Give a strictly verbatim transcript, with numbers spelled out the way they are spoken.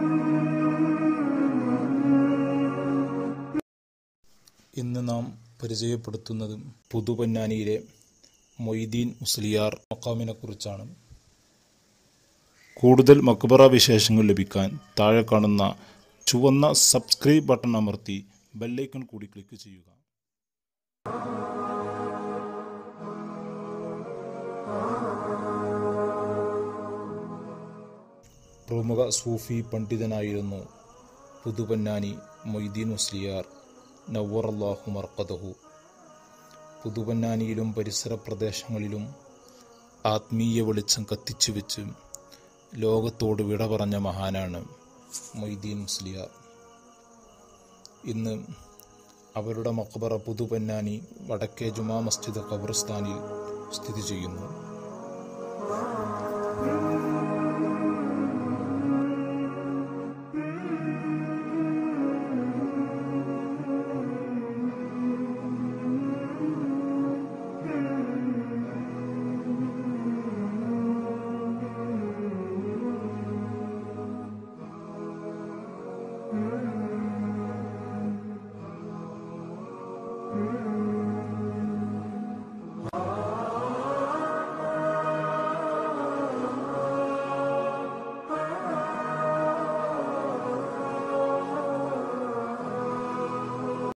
ഇന്ന് നാം പരിചയപ്പെടുത്തുന്നത് പുതുപൊന്നാനിയിലെ മൊയ്തീൻ മുസ്ലിയാർ മഖാമിനെ കുറിച്ചാണ്. കൂടുതൽ മക്ബറ വിശേഷങ്ങൾ ലഭിക്കാൻ താഴെ കാണുന്ന ചുവന്ന സബ്സ്ക്രൈബ് ബട്ടൺ അമർത്തി ബെല്ലൈക്കൺ കൂടി ക്ലിക്ക് ചെയ്യുക. പ്രമുഖ സൂഫി പണ്ഡിതനായിരുന്നു പുതുപൊന്നാനി മൊയ്തീൻ മുസ്ലിയാർ നവ്വറല്ലാഹു മർഖദഹു. പുതുപൊന്നാനിയിലും പരിസര പ്രദേശങ്ങളിലും ആത്മീയ വെളിച്ചം കത്തിച്ചു വെച്ച് ലോകത്തോട് വിട പറഞ്ഞ മഹാനാണ് മൊയ്തീൻ മുസ്ലിയാർ. ഇന്ന് അവരുടെ മഖബറ പുതുപൊന്നാനി വടക്കേ ജുമാ മസ്ജിദ് ഖബർസ്ഥാനിൽ സ്ഥിതി ചെയ്യുന്നു. Mm-hmm.